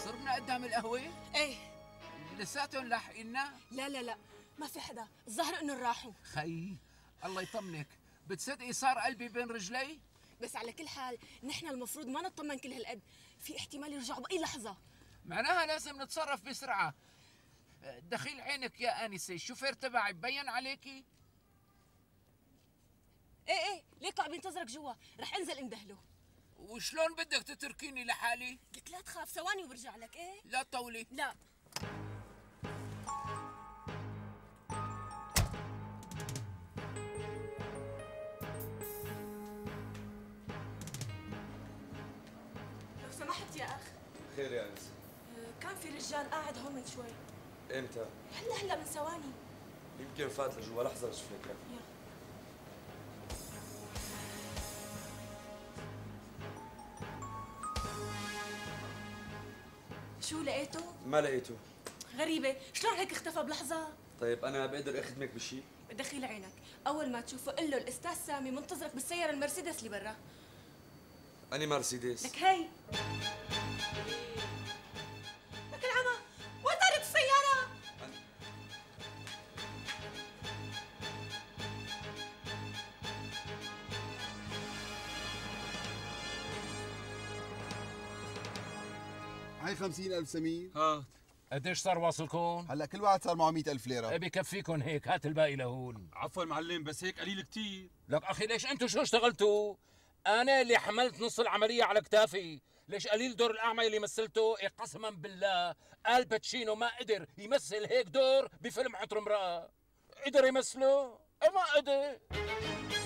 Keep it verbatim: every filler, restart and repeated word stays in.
صرنا قدام القهوة؟ ايه. لساتهم لاحقيننا؟ لا لا لا ما في حدا، الظاهر انه راحوا. خي الله يطمنك، بتصدقي صار قلبي بين رجلي؟ بس على كل حال نحن المفروض ما نطمن كل هالقد، في احتمال يرجعوا بأي لحظة. معناها لازم نتصرف بسرعة. دخيل عينك يا آنسة، الشوفير تبعي ببين عليكي؟ ايه ايه ليكو عم ينتظرك جوا، رح انزل اندهله. وشلون بدك تتركيني لحالي؟ قلت لا تخاف، ثواني وبرجع لك. ايه لا طولي. لا. لو سمحت يا اخ. خير يا انس. كان في رجال قاعد هون من شوي. امتى؟ هلا هلا من ثواني. يمكن فات لجوا، لحظة اشوف لك. يلا. شو لقيته؟ ما لقيته. غريبة، شلون هيك اختفى بلحظة؟ طيب أنا بقدر أخدمك بشيء؟ دخيل عينك، أول ما تشوفه قل له الأستاذ سامي منتظرك بالسيارة المرسيدس اللي برا. أني مرسيدس؟ لك هي. لك العمى، وين طارت السيارة؟ أنا... هاي خمسين ألف سمير. هات. قديش صار واصلكم؟ هلا كل واحد صار معه مئة ألف ليرة. بكفيكم هيك، هات الباقي لهون. عفوا معلم، بس هيك قليل كتير. لك أخي ليش أنتوا شو اشتغلتوا؟ أنا اللي حملت نص العملية على كتافي، ليش قليل دور الأعمى اللي مثلته؟ إيه قسما بالله الباتشينو ما قدر يمثل هيك دور بفيلم عطر امرأة. قدر يمثله؟ ما قدر.